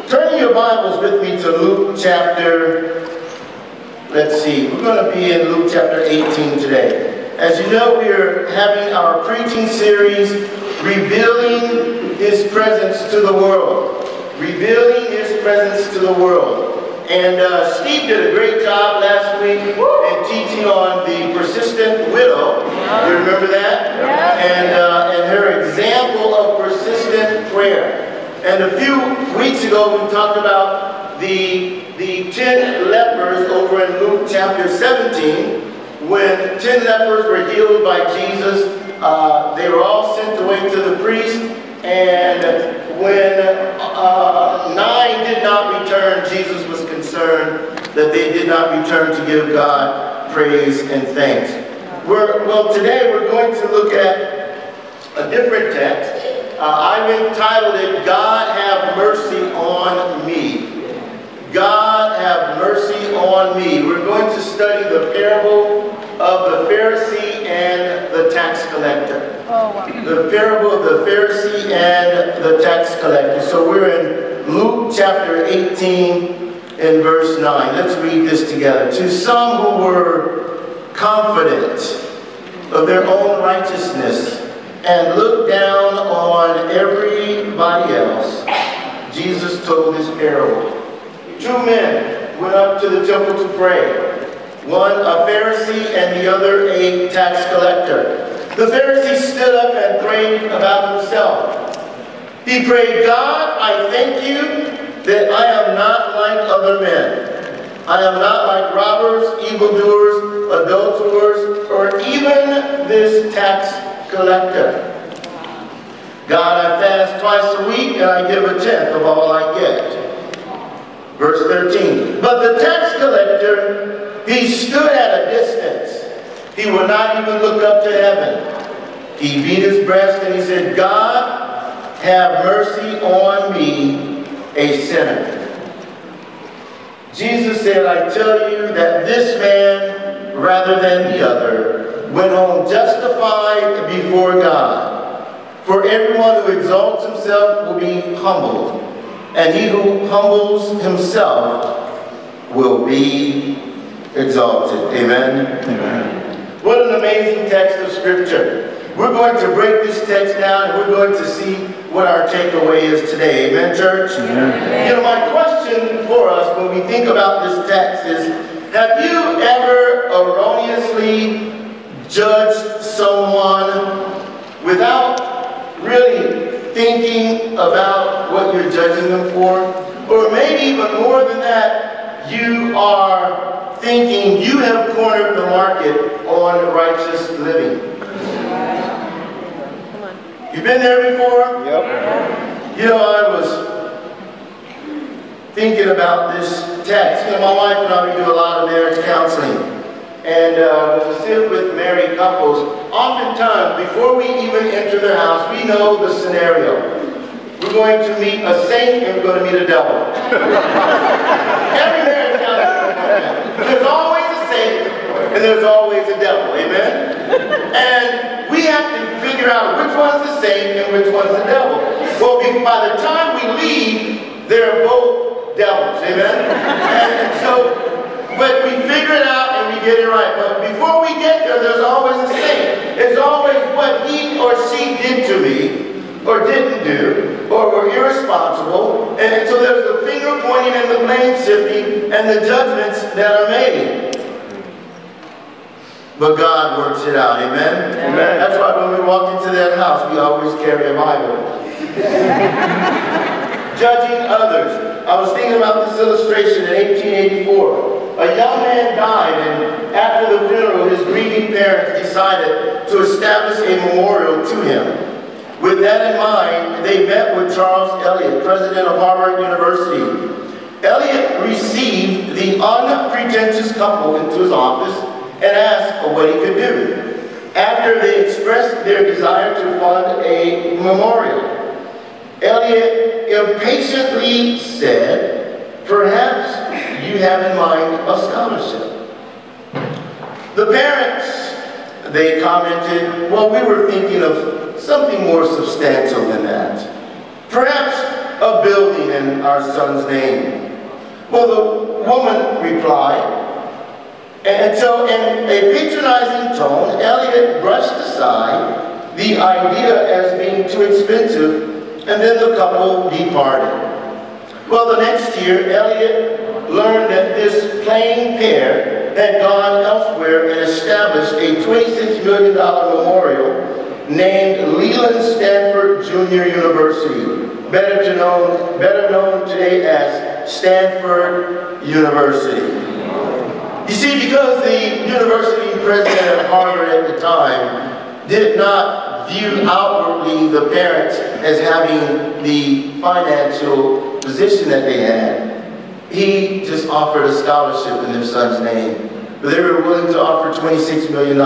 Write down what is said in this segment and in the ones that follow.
Turn your Bibles with me to Luke chapter, let's see, we're going to be in Luke chapter 18 today. As you know, we are having our preaching series, Revealing His Presence to the World. Revealing His Presence to the World. And Steve did a great job last week in teaching on the persistent widow. You remember that? Yeah. And her example of persistent prayer. And a few weeks ago, we talked about the 10 lepers over in Luke chapter 17. When 10 lepers were healed by Jesus, they were all sent away to the priest. And when 9 did not return, Jesus was concerned that they did not return to give God praise and thanks. Well, today we're going to look at a different text. I've entitled it, God Have Mercy on Me. God have mercy on me. We're going to study the parable of the Pharisee and the tax collector. The parable of the Pharisee and the tax collector. So we're in Luke chapter 18 and verse 9. Let's read this together. To some who were confident of their own righteousness and looked down on everybody else, Jesus told this parable. 2 men went up to the temple to pray. One a Pharisee and the other a tax collector. The Pharisee stood up and prayed about himself. He prayed, God, I thank you that I am not like other men. I am not like robbers, evildoers, adulterers, or even this tax collector. God, I fast twice a week and I give 1/10 of all I get. Verse 13. But the tax collector, he stood at a distance. He would not even look up to heaven. He beat his breast and he said, God, have mercy on me, a sinner. Jesus said, I tell you that this man, rather than the other, went home justified before God. For everyone who exalts himself will be humbled, and he who humbles himself will be exalted. Amen? Amen. What an amazing text of Scripture. We're going to break this text down and we're going to see what our takeaway is today. Amen, church? Amen. You know, my question for us when we think about this text is, have you ever erroneously judged someone without really thinking about what you're judging them for? Or maybe even more than that, you are thinking you have cornered the market on righteous living. You've been there before? Yep. You know, I was thinking about this text. You know, my wife and I, we do a lot of marriage counseling. And when we sit with married couples, oftentimes, before we even enter their house, we know the scenario. We're going to meet a saint and we're going to meet a devil. Every marriage counselor, there's always a saint and there's always a devil. Amen? And we have to figure out which one's the saint and which one's the devil. Well, by the time we leave, they're both devils. Amen? And so, but we figure it out and we get it right. But before we get there, there's always a saint. It's always what he or she did to me, or didn't do, or were irresponsible. And so there's the finger pointing and the blame shifting and the judgments that are made. But God works it out. Amen? Amen. That's why when we walk into that house, we always carry a Bible. Judging others. I was thinking about this illustration in 1884. A young man died, and after the funeral, his grieving parents decided to establish a memorial to him. With that in mind, they met with Charles Eliot, president of Harvard University. Eliot received the unpretentious couple into his office and asked what he could do. After they expressed their desire to fund a memorial, Eliot impatiently said, perhaps you have in mind a scholarship. The parents, they commented, well, we were thinking of something more substantial than that. Perhaps a building in our son's name. Well, the woman replied, and so in a patronizing tone, Elliot brushed aside the idea as being too expensive, and then the couple departed. Well, the next year, Elliot learned that this plain pair had gone elsewhere and established a $26 million memorial named Leland Stanford Junior University, better known today as Stanford University. You see, because the university president at Harvard at the time did not view outwardly the parents as having the financial position that they had, he just offered a scholarship in their son's name. But they were willing to offer $26 million.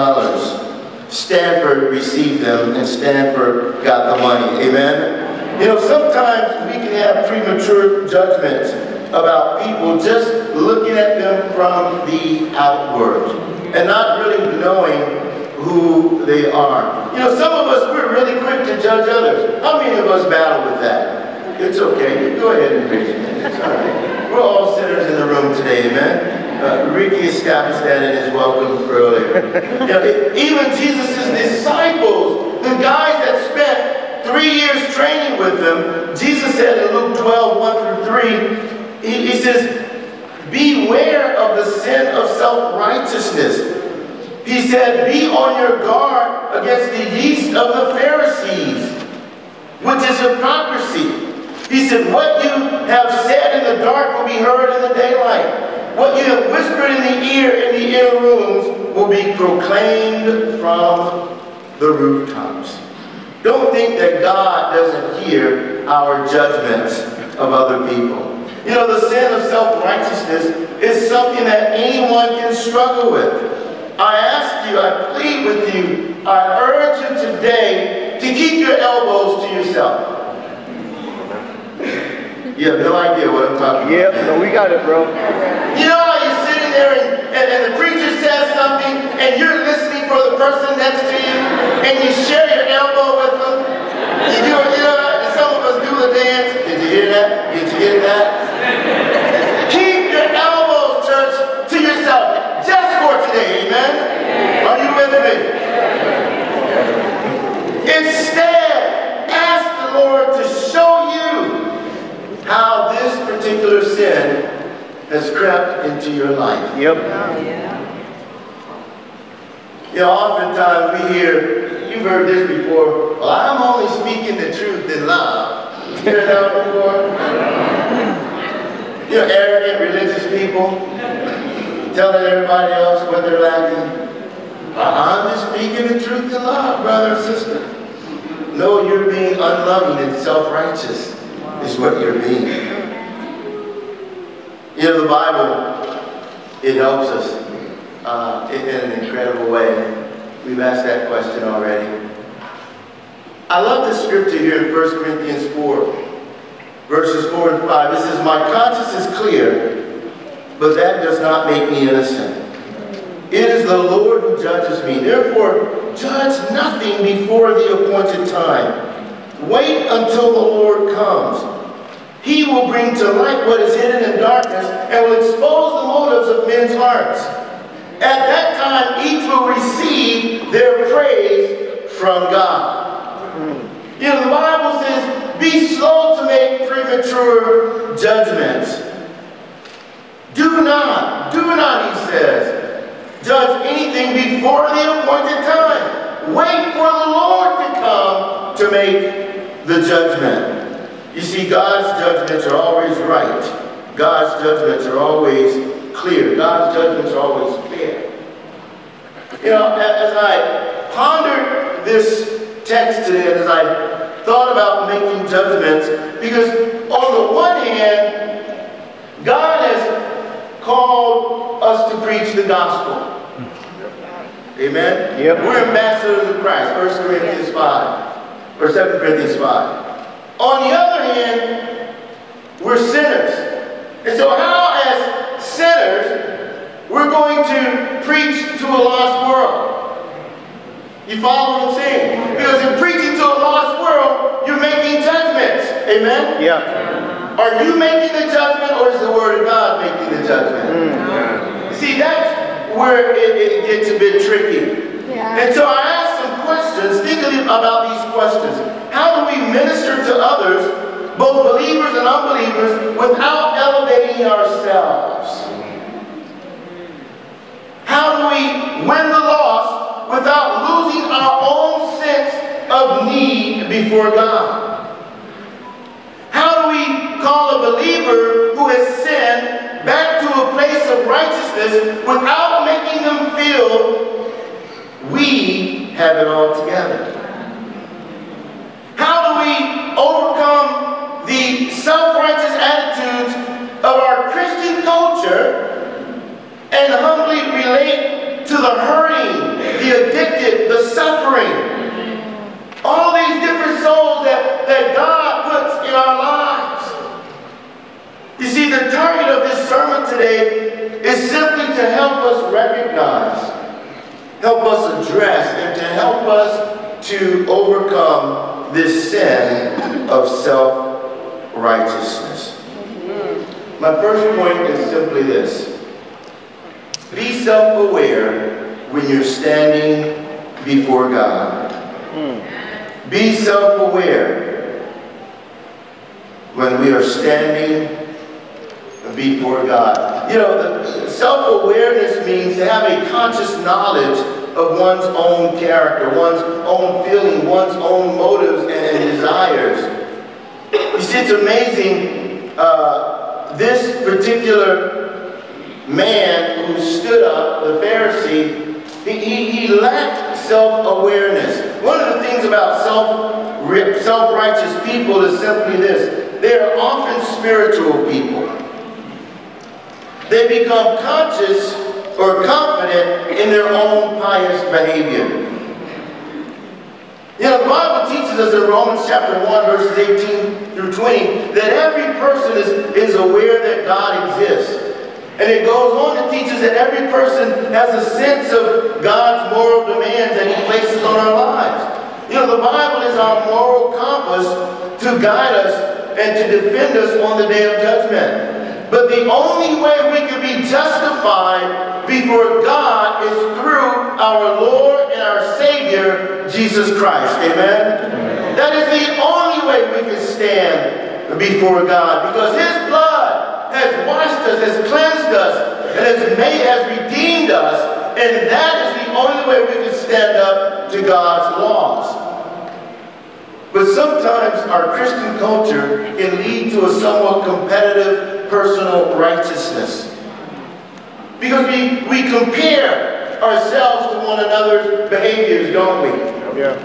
Stanford received them, and Stanford got the money. Amen? You know, sometimes we can have premature judgments about people just looking at them from the outward and not really knowing who they are. You know, some of us, we're really quick to judge others. How many of us battle with that? It's okay. You go ahead and raise your hand. It's all right. We're all sinners in the room today, amen? Ricky established that in his welcome earlier. You know, even Jesus' disciples, the guys that spent 3 years training with them, Jesus said in Luke 12:1-3, he says, beware of the sin of self-righteousness. He said, be on your guard against the yeast of the Pharisees, which is hypocrisy. He said, what you have said in the dark will be heard in the daylight. What you have whispered in the ear in the inner rooms will be proclaimed from the rooftops. Don't think that God doesn't hear our judgments of other people. You know, the sin of self-righteousness is something that anyone can struggle with. I ask you, I plead with you, I urge you today to keep your elbows to yourself. You have no idea what I'm talking about. Yeah, no, we got it, bro. You know how you're sitting there and the preacher says something and you're listening for the person next to you and you share your elbow with them? You do it, you know, some of us do the dance. Did you hear that? Did you hear that? Keep your elbows, church, to yourself. Just for today, amen? Are you with me? Instead, ask the Lord to show you how this particular sin has crept into your life. Yep. You know, oftentimes we hear, you've heard this before, well, I'm only speaking the truth in love. You heard that before? You know, arrogant religious people telling everybody else what they're lacking. I'm just speaking the truth in love, brother and sister. No, you're being unloving and self-righteous is what you're being. You know, the Bible, it helps us in an incredible way. We've asked that question already. I love this scripture here in 1 Corinthians 4, verses 4 and 5. It says, my conscience is clear, but that does not make me innocent. It is the Lord who judges me. Therefore, judge nothing before the appointed time. Wait until the Lord comes. He will bring to light what is hidden in darkness and will expose the motives of men's hearts. At that time, each will receive their praise from God. You know, the Bible says, be slow to make premature judgments. Do not, he says, judge anything before the appointed time. Wait for the Lord to come to make the judgment. You see, God's judgments are always right. God's judgments are always clear. God's judgments are always fair. You know, as I pondered this text today, as I thought about making judgments, because on the one hand, God has called us to preach the gospel. Amen? Yep. We're ambassadors of Christ, 1 Corinthians 5, or 2 Corinthians 5. On the other hand, we're sinners. And so how, as sinners, we're going to preach to a lost world? You follow what I'm saying? Because in preaching to a lost world, you're making judgments. Amen? Yeah. Are you making the judgment, or is the Word of God making the judgment? Yeah. See, that's where it gets a bit tricky. Yeah. And so I asked some questions, thinking about these questions. How do we minister to others, both believers and unbelievers, without elevating ourselves? How do we win the lost without losing our own sense of need before God? How do we call a believer who has sinned back to a place of righteousness without making them feel we have it all together? How do we overcome the self-righteous attitudes of our Christian culture and humbly relate to the hurting, the addicted, the suffering? All these different souls that God puts in our lives. You see, the target of this sermon today is simply to help us recognize, help us address, and to help us to overcome this sin of self-righteousness. My first point is simply this. Be self-aware when you're standing before God. Be self-aware when we are standing before God. You know, self-awareness means to have a conscious knowledge of one's own character, one's own feeling, one's own motives and desires. You see, it's amazing, this particular man who stood up, the Pharisee, he lacked self-awareness. One of the things about self-righteous people is simply this. They are often spiritual people. They become conscious or confident in their own pious behavior. You know, the Bible teaches us in Romans chapter 1, verses 18 through 20, that every person is aware that God exists. And it goes on to teach us that every person has a sense of God's moral demands that He places on our lives. You know, the Bible is our moral compass to guide us and to defend us on the day of judgment. But the only way we can be justified before God is through our Lord and our Savior, Jesus Christ. Amen? That is the only way we can stand before God, because His blood has washed us, has cleansed us, and has redeemed us, and that is the only way we can stand up to God's laws. But sometimes our Christian culture can lead to a somewhat competitive personal righteousness, because we compare ourselves to one another's behaviors, don't we? Yeah.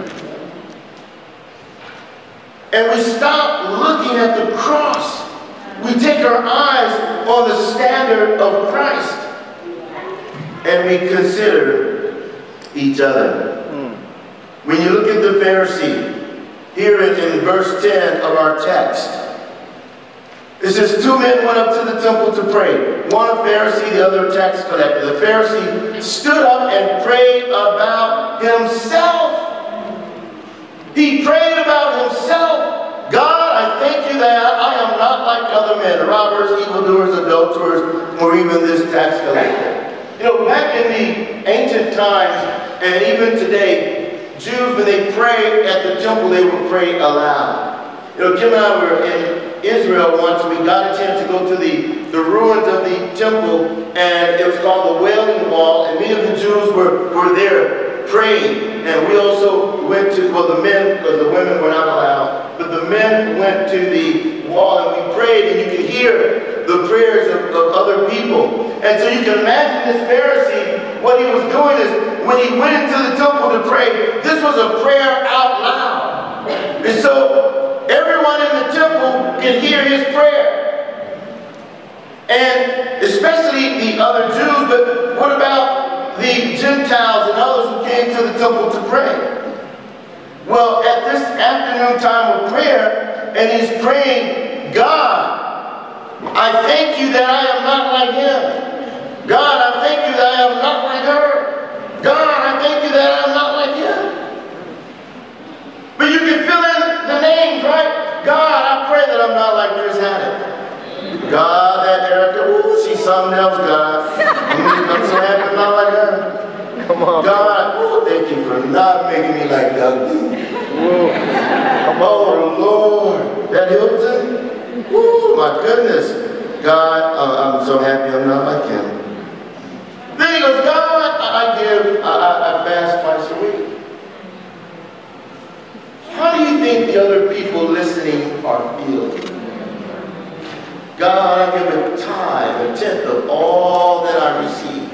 And we stop looking at the cross. We take our eyes on the standard of Christ, and we consider each other. When you look at the Pharisee, here in verse 10 of our text, it says, 2 men went up to the temple to pray. One a Pharisee, the other a tax collector. The Pharisee stood up and prayed about himself. He prayed about himself. God, I thank you that I am not like other men, robbers, evildoers, adulterers, or even this tax collector. You know, back in the ancient times, and even today, Jews, when they pray at the temple, they would pray aloud. You know, Kim and I were in Israel once. We got a chance to go to the ruins of the temple, and it was called the Wailing Wall, and many of the Jews were there praying. And we also went to, well, the men, because the women were not allowed, but the men went to the wall and we prayed, and you could hear the prayers of other people. And so you can imagine this Pharisee, what he was doing is, when he went into the temple to pray, this was a prayer out loud. And so everyone in the temple can hear his prayer. And especially the other Jews, but what about the Gentiles and others who came to the temple to pray? Well, at this afternoon time of prayer, and he's praying, God, I thank you that I am not like him. God, I thank you that I am not like her. God, I thank you that I am not like him. But you can fill in the names, right? God, I pray that I'm not like Chris Haddock. God, that Erica, ooh, she's something else, God. I'm so happy I'm not like her. Come on. God, ooh, thank you for not making me like Doug. Come on, oh, Lord. That Hilton? Ooh, my goodness. God, I'm so happy I'm not like him. Then he goes, God, I fast twice a week. How do you think the other people listening are feeling? God, I give a tithe, a tenth of all that I receive.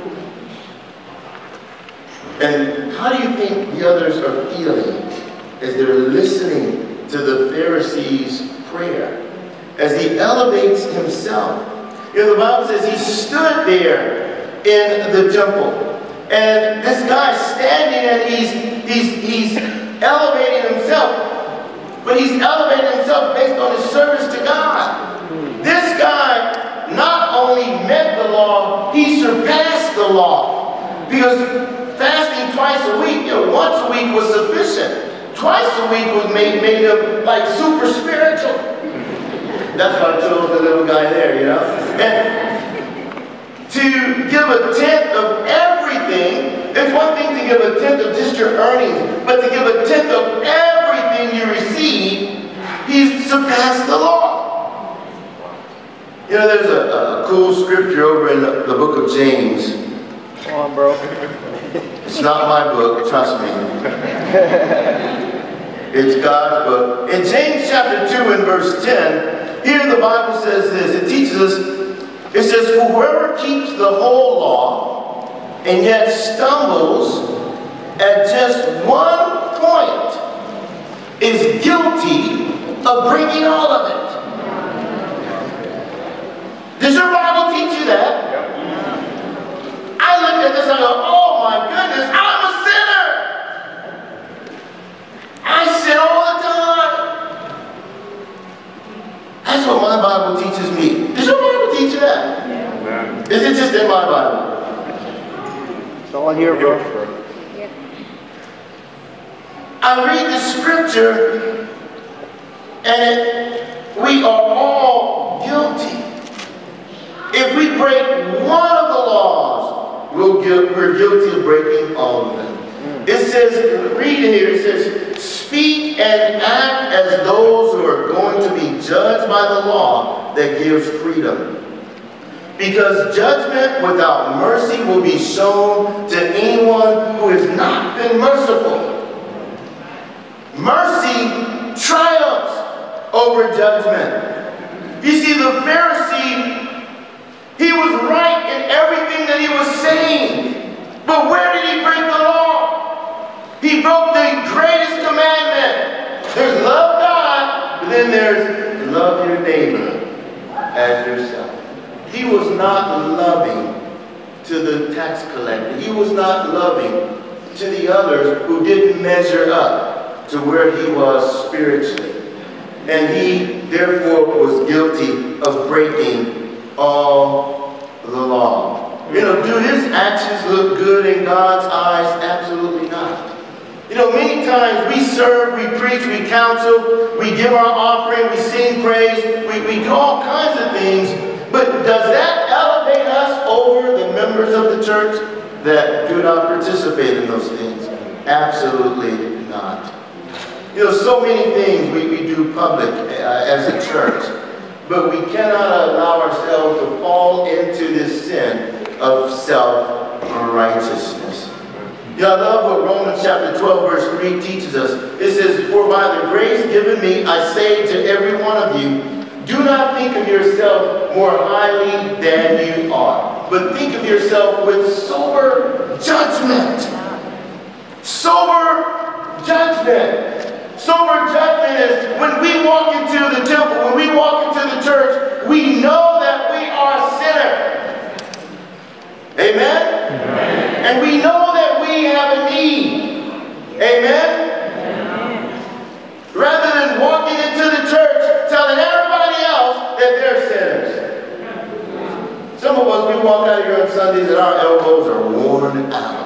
And how do you think the others are feeling as they're listening to the Pharisees' prayer? As he elevates himself. You know, the Bible says he stood there in the temple. And this guy's standing and he's elevating himself. But he's elevating himself based on his service to God. This guy not only met the law, he surpassed the law. Because fasting twice a week, you know, once a week was sufficient. Twice a week was made him like super spiritual. That's why I chose the little guy there, you know. And to give a tenth of everything, it's one thing to give a tenth of just your earnings, but to give a tenth of everything you receive, he's surpassed the law. You know, there's a cool scripture over in the book of James. Come on, bro. It's not my book, trust me. It's God's book. In James chapter 2 and verse 10, here the Bible says this. It teaches us, it says, for whoever keeps the whole law and yet stumbles at just one point is guilty of breaking all of it. Does your Bible teach you that? I looked at this and I go, oh my goodness, I'm a sinner. I sin all the time. That's what my Bible teaches me. Does your Bible teach you that? Yeah. Is it just in my Bible? It's all here, bro. Yeah. I read the scripture and we are all guilty. If we break one of the laws, we're guilty of breaking all of them. It says, read it here, it says, speak and act as those who are going to be judged by the law that gives freedom. Because judgment without mercy will be shown to anyone who has not been merciful. Mercy triumphs over judgment. You see, the Pharisee, he was right in everything that he was saying. But where did he break the law? He broke the greatest commandment. There's love God, but then there's love your neighbor as yourself. He was not loving to the tax collector. He was not loving to the others who didn't measure up to where he was spiritually. And he, therefore, was guilty of breaking all the law. You know, do his actions look good in God's eyes? Absolutely not. You know, many times we serve, we preach, we counsel, we give our offering, we sing praise, we do all kinds of things, but does that elevate us over the members of the church that do not participate in those things? Absolutely not. You know, so many things we do public as a church, but we cannot allow ourselves to fall into this sin of self-righteousness. You know, I love what Romans chapter 12 verse 3 teaches us. It says, for by the grace given me, I say to every one of you, do not think of yourself more highly than you are, but think of yourself with sober judgment. Sober judgment. Sober judgment is when we walk into the temple, when we walk into the church, we know that we are sinners. Amen? Amen? And we know that we have a need. Amen? Amen? Rather than walking into the church telling everybody else that they're sinners. Some of us, we walk out of here on Sundays and our elbows are worn out.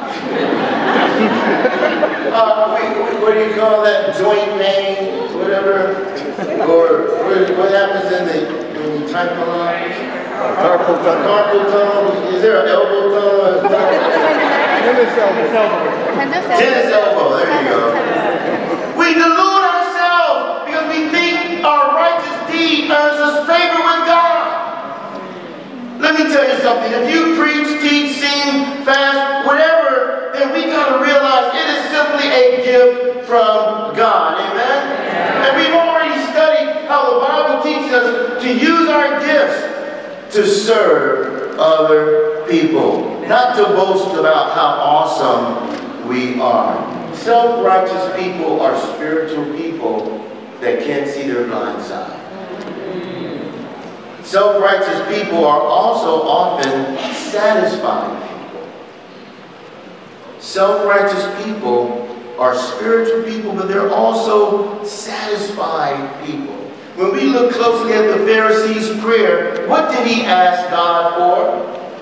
What do you call that? Joint pain, whatever. Or what happens in the when you type a lot? Carpal tunnel. Carpal tunnel. Is there an elbow tunnel? Tennis elbow. Tennis elbow. There you go. We delude ourselves because we think our righteous deed earns us favor with God. Let me tell you something. If you preach, teach, sing, fast, whatever, then we got to realize it is simply a gift from God. Amen? And we've already studied how the Bible teaches us to use our gifts to serve other people. Not to boast about how awesome we are. Self-righteous people are spiritual people that can't see their blind side. Self-righteous people are also often satisfied people. Self-righteous people are spiritual people, but they're also satisfied people. When we look closely at the Pharisee's prayer, what did he ask God for?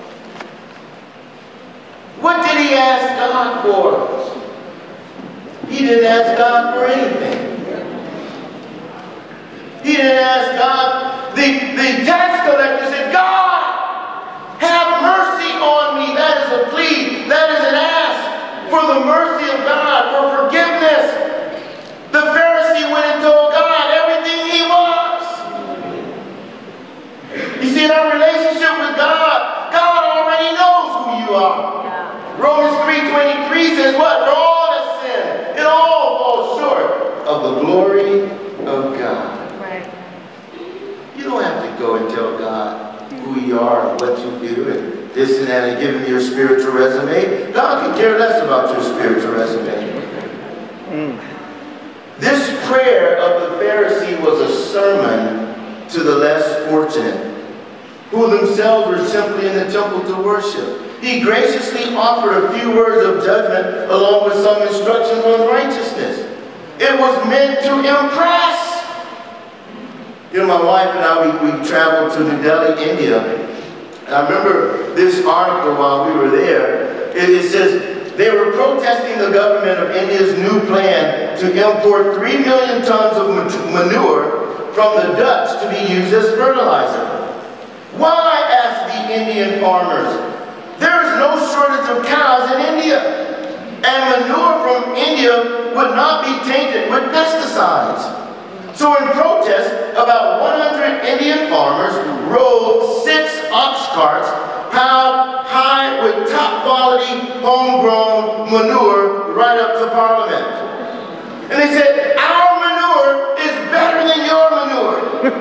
What did he ask God for? He didn't ask God for anything. He didn't ask God. The tax collector said, God, have mercy on me. That is a plea. That is an ask for the mercy of God, for forgiveness. The Pharisee went and told God everything he was. You see, in our relationship with God, God already knows who you are. Romans 3:23 says what? For all have sinned, and all fall short of the glory of God. Right. You don't have to go and tell God who you are and what you do and this and that and give him your spiritual resume. God can care less about your spiritual resume. This prayer of the Pharisee was a sermon to the less fortunate, who themselves were simply in the temple to worship. He graciously offered a few words of judgment along with some instructions on righteousness. It was meant to impress. You know, my wife and I, we traveled to New Delhi, India. And I remember this article while we were there. It says they were protesting the government of India's new plan to import 3 million tons of manure from the Dutch to be used as fertilizer. Why, asked the Indian farmers? There is no shortage of cows in India, and manure from India would not be tainted with pesticides. So in protest, about 100 Indian farmers rolled 6 ox carts piled high with top quality homegrown manure right up to Parliament. And they said, our manure is better than your manure.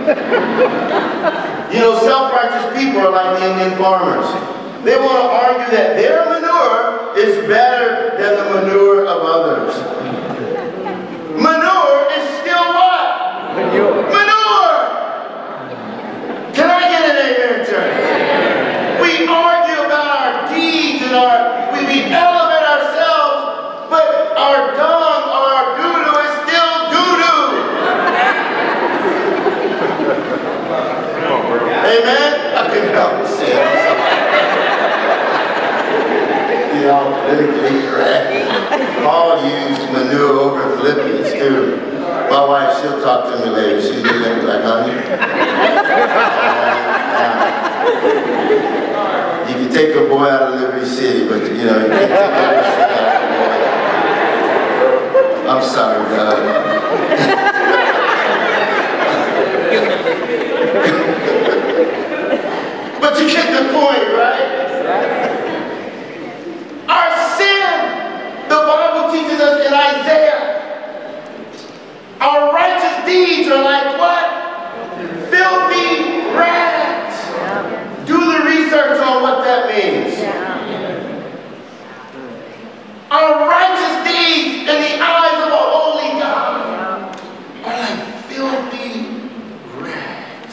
You know, self-righteous people are like the Indian farmers. They want to argue that their manure is better than the manure of others. Manure is still what? Manure! Can I get an amen, church? We argue about our deeds and we elevate ourselves, but our dung or our doo-doo is still doo-doo. Amen? I couldn't help but say it. You know, politically correct. Paul used manure over Philippians too. My wife, she'll talk to me later. She's looking at me like, honey. You can take a boy out of Liberty City, but you know, you can't take Liberty City out of the boy. I'm sorry, God. But you get the point, right? Our sin, the Bible teaches us in Isaiah, our righteous deeds are like what? Filthy rags. Do the research on what that means. Our righteous deeds in the eyes of a holy God are like filthy rags.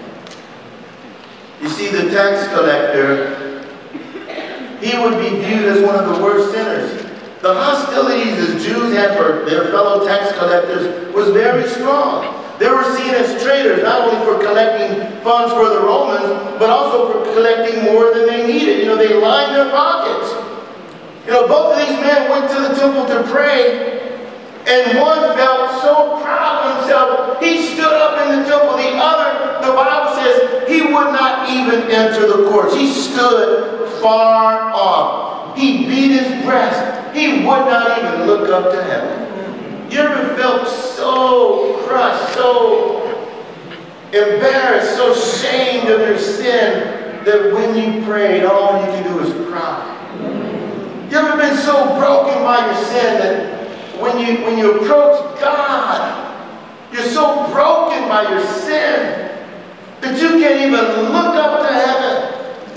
You see, the tax collector, he would be viewed as one of the worst sinners. The hostilities the Jews had for their fellow tax collectors was very strong. They were seen as traitors, not only for collecting funds for the Romans, but also for collecting more than they needed. You know, they lined their pockets. You know, both of these men went to the temple to pray, and one felt so proud of himself he stood up in the temple. The Bible says he would not even enter the courts. He stood far off. He beat his breast. He would not even look up to heaven. You ever felt so crushed, so embarrassed, so ashamed of your sin that when you prayed, all you can do is cry? You ever been so broken by your sin that when you approach God, you're so broken by your sin that you can't even look up to heaven?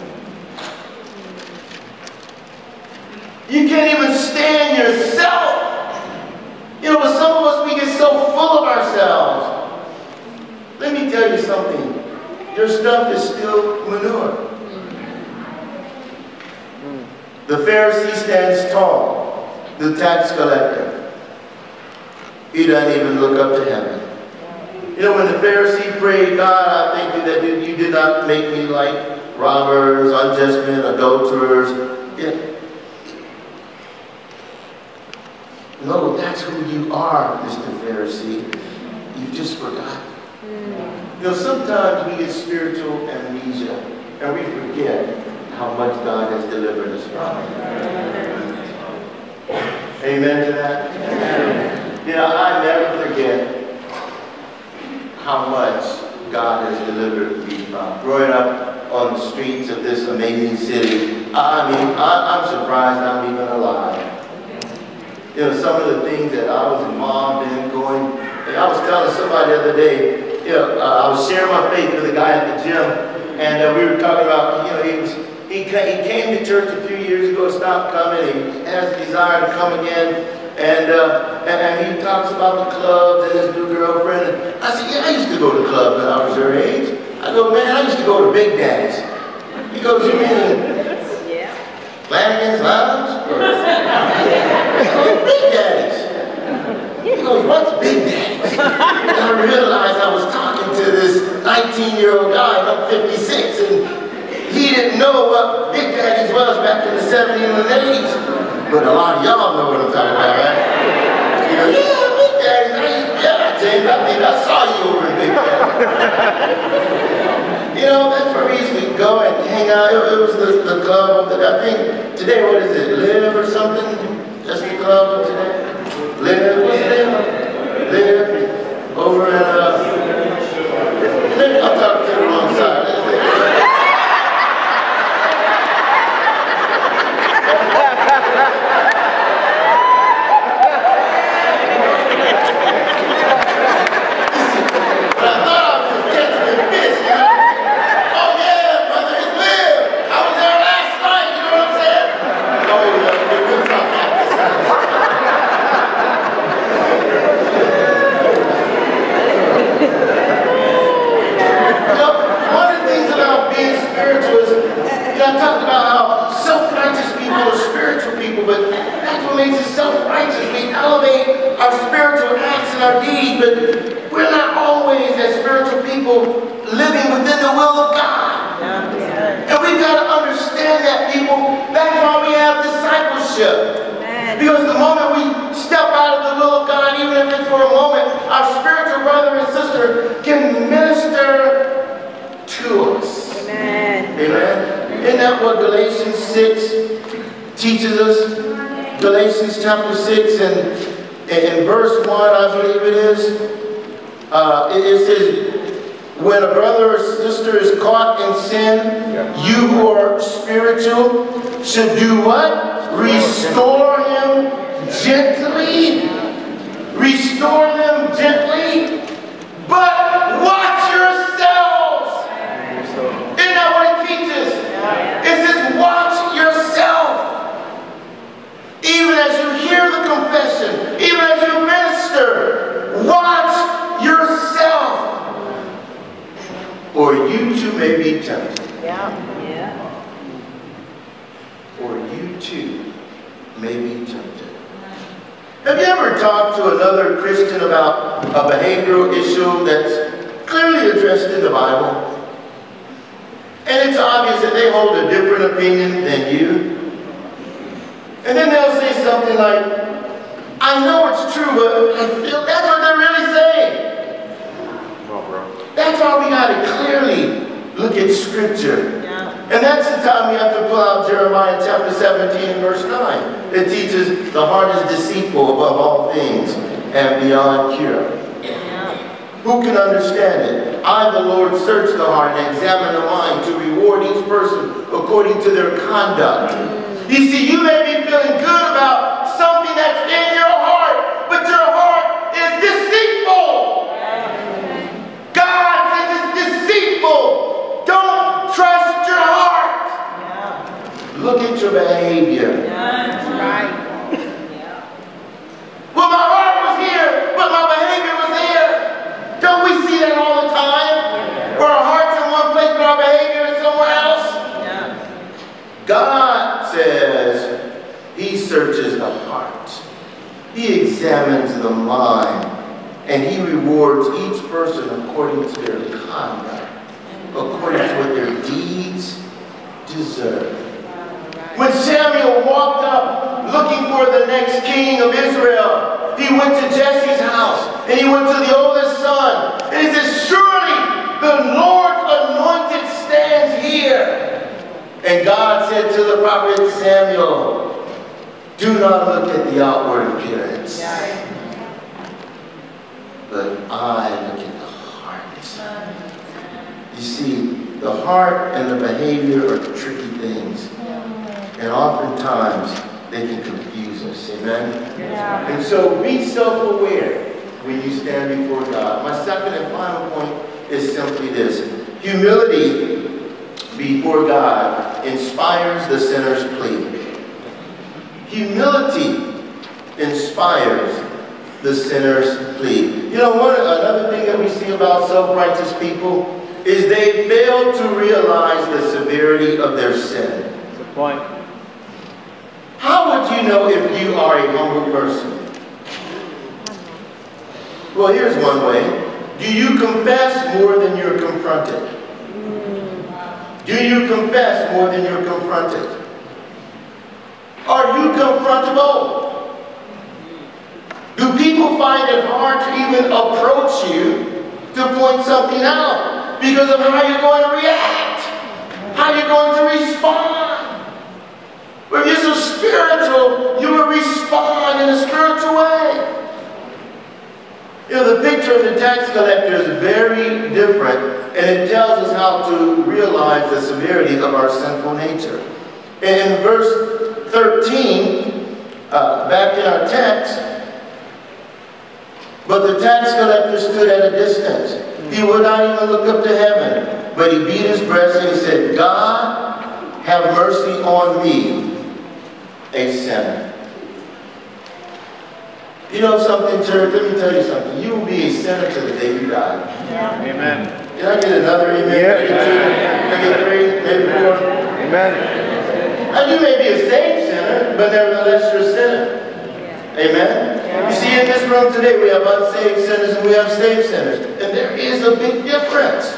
You can't even stand yourself. You know, some of us, we get so full of ourselves. Let me tell you something. Your stuff is still manure. The Pharisee stands tall, the tax collector. He doesn't even look up to heaven. You know, when the Pharisee prayed, God, I thank you that you did not make me like robbers, unjust men, adulterers. Yeah. No, that's who you are, Mr. Pharisee. You've just forgotten. You know, sometimes we get spiritual amnesia and we forget how much God has delivered us from. Amen to that? Amen. You know, I never forget how much God has delivered me from. Growing up on the streets of this amazing city, I mean, I'm surprised I'm even alive. You know, some of the things that I was involved in going, I was telling somebody the other day, you know, I was sharing my faith with a guy at the gym, and we were talking about, you know, he came to church a few years ago, stopped coming, he has a desire to come again, and he talks about the clubs and his new girlfriend. And I said, yeah, I used to go to clubs when I was your age. I go, man, I used to go to Big Daddy's. He goes, you mean Flanagan's Lounge? Big Daddy's. He goes, what's Big Daddy's? And I realized I was talking to this 19-year-old guy, and I'm 56, and he didn't know what Big Daddy's was back in the 70s and the 80s. But a lot of y'all know what I'm talking about, right? He goes, yeah, Big Daddy's. James, I think I saw you over in Big Daddy's. You know, that's where we used to go and hang out. It was the club of the, I think, today, what is it, Live or something? Just the club of today? Live, what's the name? Live, over in, maybe I'm talking to the wrong side. I talked about how self-righteous people are spiritual people, but that's what makes us self-righteous. We elevate our spiritual acts and our deeds, but we're not always, as spiritual people, living within the will of God. And we've got to understand that, people. That's why we have discipleship. Because the moment we step out of the will of God, even if it's for a moment, our spiritual brother and sister can minister to us. Amen. Amen. Isn't that what Galatians 6 teaches us? Galatians chapter 6 and in verse 1, I believe it is. It says, when a brother or sister is caught in sin, you who are spiritual should do what? Restore him gently. Restore them gently. But watch yourselves. Isn't that what it teaches? It says, watch yourself. Even as you hear the confession, even as you minister, watch yourself. Or you too may be tempted. Or you too may be tempted. Have you ever talked to another Christian about a behavioral issue that's clearly addressed in the Bible? And it's obvious that they hold a different opinion than you. And then they'll say something like, I know it's true, but I feel that's what they're really saying. That's why we got to clearly look at Scripture. And that's the time we have to pull out Jeremiah chapter 17 and verse 9. It teaches the heart is deceitful above all things and beyond cure. Who can understand it? I, the Lord, search the heart and examine the mind to reward each person according to their conduct. You see, you may be feeling good about something that's in your heart, but your heart is deceitful. God says it's deceitful. Don't trust your heart. Look at your behavior. Well, my heart was here, but my behavior was there. Don't we see that all the time? Where our heart's in one place, but our behavior is somewhere else? God says He searches the heart. He examines the mind. And He rewards each person according to their conduct, according to what their deeds deserve. When Samuel walked up looking for the next king of Israel, he went to Jesse's house and he went to the oldest son. And he said, surely the Lord's anointed stands here. And God said to the prophet Samuel, do not look at the outward appearance, but I look at the heart. You see, the heart and the behavior are tricky things. And oftentimes, they can confuse us. Amen? And so, be self-aware when you stand before God. My second and final point is simply this. Humility before God inspires the sinner's plea. Humility inspires the sinner's plea. You know, another thing that we see about self-righteous people is they fail to realize the severity of their sin. Good point. How would you know if you are a humble person? Well, here's one way. Do you confess more than you're confronted? Do you confess more than you're confronted? Are you confrontable? Do people find it hard to even approach you to point something out because of how you're going to react, how you're going to respond? If you're so spiritual, you will respond in a spiritual way. You know, the picture of the tax collector is very different, and it tells us how to realize the severity of our sinful nature. In verse 13, back in our text, but the tax collector stood at a distance. He would not even look up to heaven, but he beat his breast and he said, God, have mercy on me, a sinner. You know something, church? Let me tell you something. You will be a sinner to the day you die. Yeah. Amen. Can I get another amen? Yeah. Can I get three? Maybe four? Amen. And you may be a saved sinner, but nevertheless you're a sinner. Amen? You see, in this room today, we have unsaved sinners and we have saved sinners. And there is a big difference.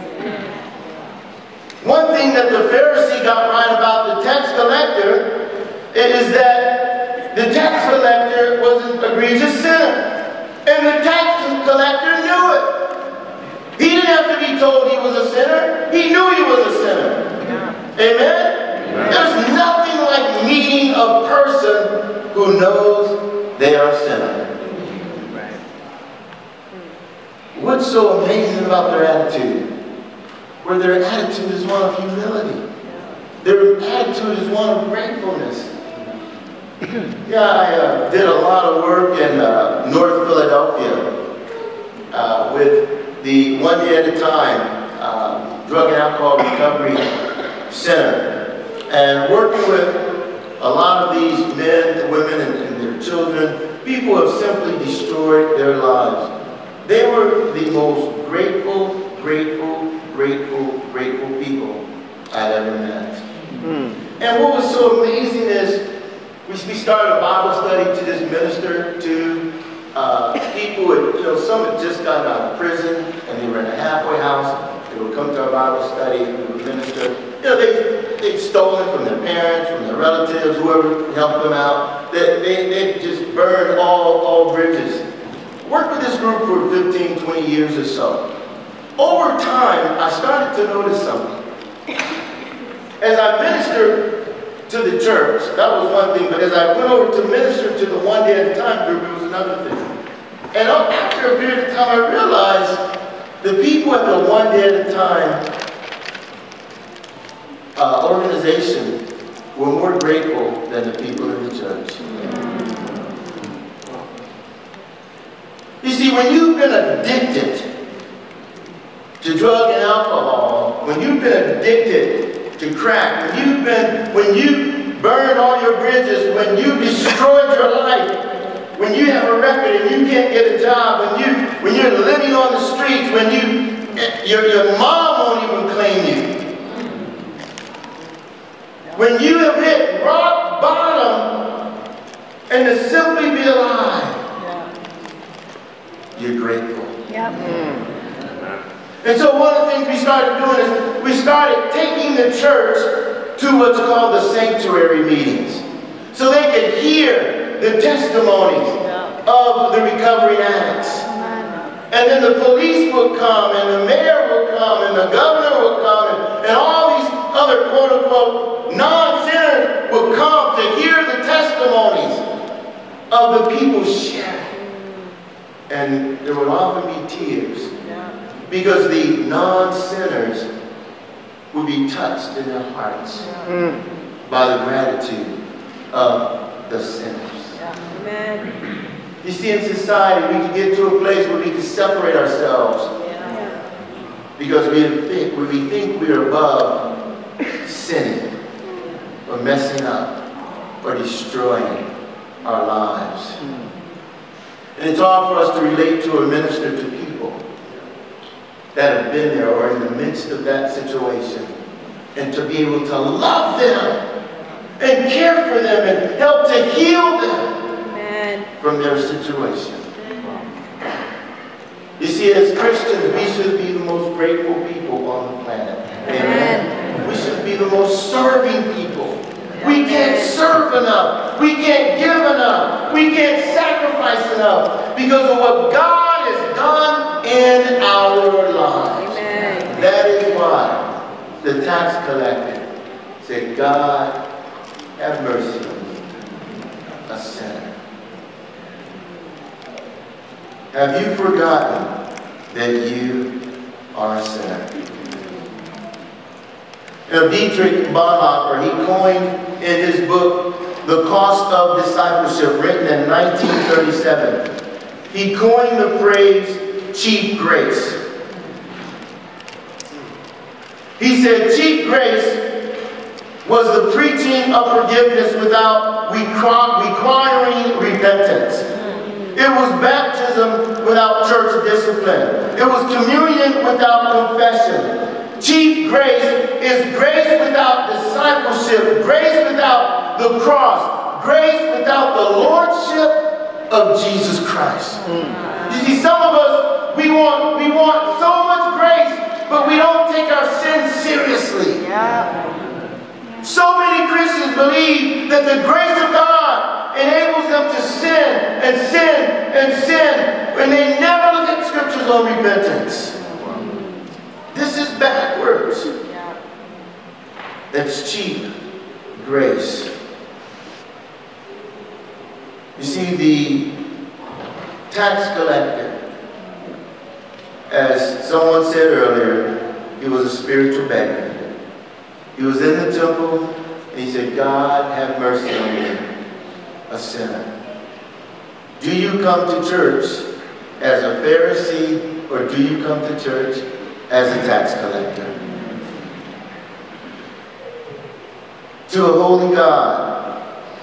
One thing that the Pharisee got right about the tax collector is that the tax collector was an egregious sinner. And the tax collector knew it. He didn't have to be told he was a sinner. He knew he was a sinner. Amen? There's nothing like meeting a person who knows they are a sinner. What's so amazing about their attitude? Where their attitude is one of humility. Their attitude is one of gratefulness. Yeah, I did a lot of work in North Philadelphia with the One Day at a Time Drug and Alcohol Recovery Center. And working with a lot of these men, women, and their children, people have simply destroyed their lives. They were the most grateful people I'd ever met. And what was so amazing is we started a Bible study to just minister to people who, you know, some had just gotten out of prison and they were in a halfway house. They would come to our Bible study and we would minister. You know, they'd stolen from their parents, from their relatives, whoever helped them out. They just burned all bridges. Worked with this group for 15, 20 years or so. over time, I started to notice something. As I ministered to the church, that was one thing, but as I went over to minister to the one day at a time group, it was another thing. And after a period of time, I realized the people at the one day at a time organization were more grateful than the people in the church. You see, when you've been addicted to drug and alcohol, when you've been addicted to crack, when you burned all your bridges, when you destroyed your life, when you have a record and you can't get a job, when you're living on the streets, when your mom won't even claim you, when you have hit rock bottom and to simply be alive, you're grateful. Yep. And so one of the things we started doing is we started taking the church to what's called the sanctuary meetings, so they could hear the testimonies of the recovering addicts. And then the police would come, and the mayor would come, and the governor would come, and all these other quote-unquote non-sinners would come to hear the testimonies of the people sharing. And there would often be tears, because the non-sinners would be touched in their hearts by the gratitude of the sinners. Amen. You see, in society, we can get to a place where we can separate ourselves because we think we're above sinning or messing up or destroying our lives. And it's hard for us to relate to or minister to people that have been there or in the midst of that situation, and to be able to love them and care for them and help to heal them from their situation. You see, as Christians, we should be the most grateful people on the planet. Amen. We should be the most serving people. We can't serve enough. We can't give enough. We can't sacrifice enough because of what God has done in our lives. Amen. That is why the tax collector said, God, have mercy on me, a sinner. Have you forgotten that you are a sinner? Now, Dietrich Bonhoeffer, he coined in his book, The Cost of Discipleship, written in 1937, he coined the phrase, cheap grace. He said, cheap grace was the preaching of forgiveness without requiring repentance. It was baptism without church discipline. It was communion without confession. Cheap grace is grace without discipleship, grace without the cross, grace without the lordship of Jesus Christ. You see, some of us, we want so much grace, but we don't take our sins seriously. So many Christians believe that the grace of God enables them to sin and sin and sin, and they never look at scriptures on repentance. This is backwards. That's cheap grace. You see, the tax collector, as someone said earlier, he was a spiritual beggar. He was in the temple, and he said, God, have mercy on me, a sinner. Do you come to church as a Pharisee, or do you come to church as a tax collector? To a holy God,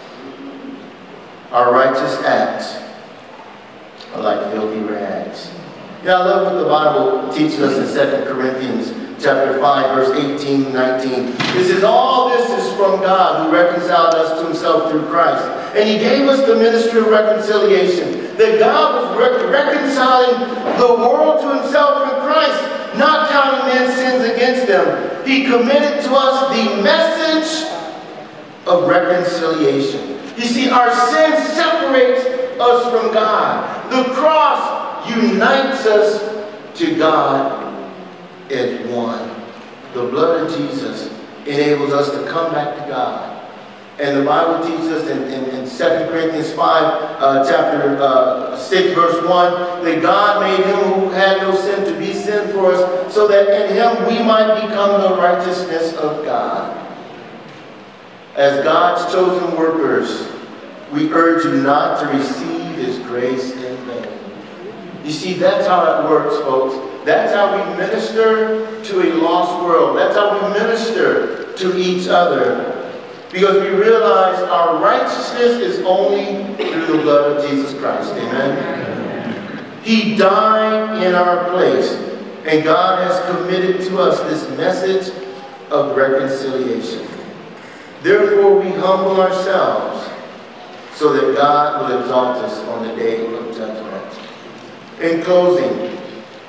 our righteous acts are like filthy rags. Yeah, I love what the Bible teaches us in 2 Corinthians chapter 5, verse 18 and 19. It says, all this is from God, who reconciled us to himself through Christ. And he gave us the ministry of reconciliation. That God was reconciling the world to himself in Christ, not counting men's sins against them. He committed to us the message of reconciliation. You see, our sin separates us from God. The cross unites us to God as one. The blood of Jesus enables us to come back to God. And the Bible teaches us in 2 Corinthians 5, chapter 6, verse 1, that God made him who had no sin to be sin for us, so that in him we might become the righteousness of God. As God's chosen workers, we urge you not to receive his grace in vain. You see, that's how it works, folks. That's how we minister to a lost world. That's how we minister to each other. Because we realize our righteousness is only through the blood of Jesus Christ. Amen? He died in our place. And God has committed to us this message of reconciliation. Therefore, we humble ourselves so that God will exalt us on the day of judgment. In closing,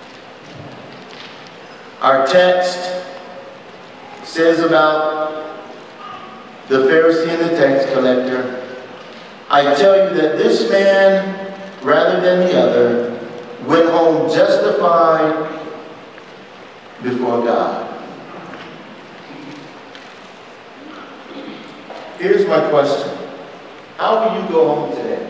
our text says about the Pharisee and the tax collector, I tell you that this man, rather than the other, went home justified before God. Here's my question. How will you go home today?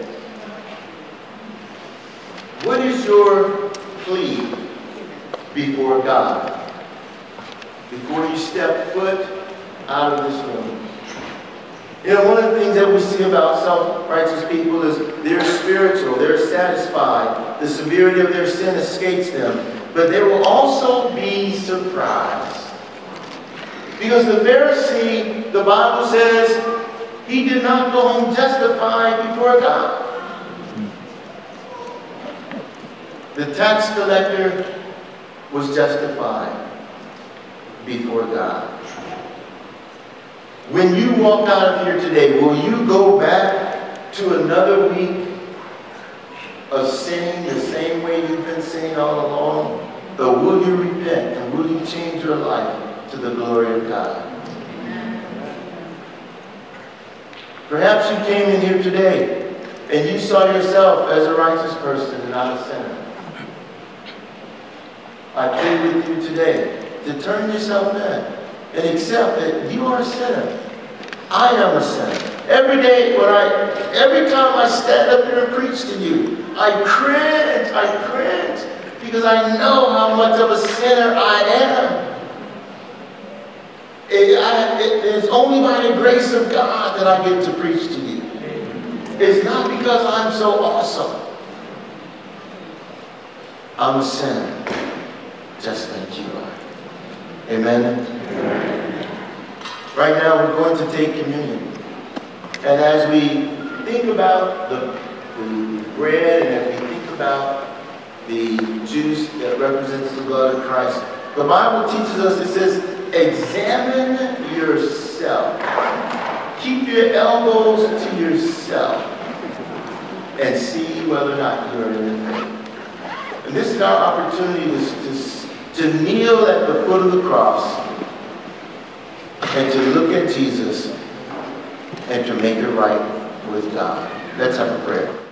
What is your plea before God before you step foot out of this room? You know, one of the things that we see about self-righteous people is they're spiritual, they're satisfied, the severity of their sin escapes them, but they will also be surprised. Because the Pharisee, the Bible says, he did not go home justified before God. The tax collector was justified before God. When you walk out of here today, will you go back to another week of sinning the same way you've been sinning all along? Or will you repent and will you change your life to the glory of God? Perhaps you came in here today and you saw yourself as a righteous person and not a sinner. I plead with you today to turn yourself in and accept that you are a sinner. I am a sinner. Every day, every time I stand up here and preach to you, I cringe, because I know how much of a sinner I am. It's only by the grace of God that I get to preach to you. It's not because I'm so awesome. I'm a sinner, just like you are. Amen? Right now, we're going to take communion. And as we think about the bread and as we think about the juice that represents the blood of Christ, the Bible teaches us, it says, examine yourself. Keep your elbows to yourself and see whether or not you are in the faith. And this is our opportunity to kneel at the foot of the cross and to look at Jesus and to make it right with God. Let's have a prayer.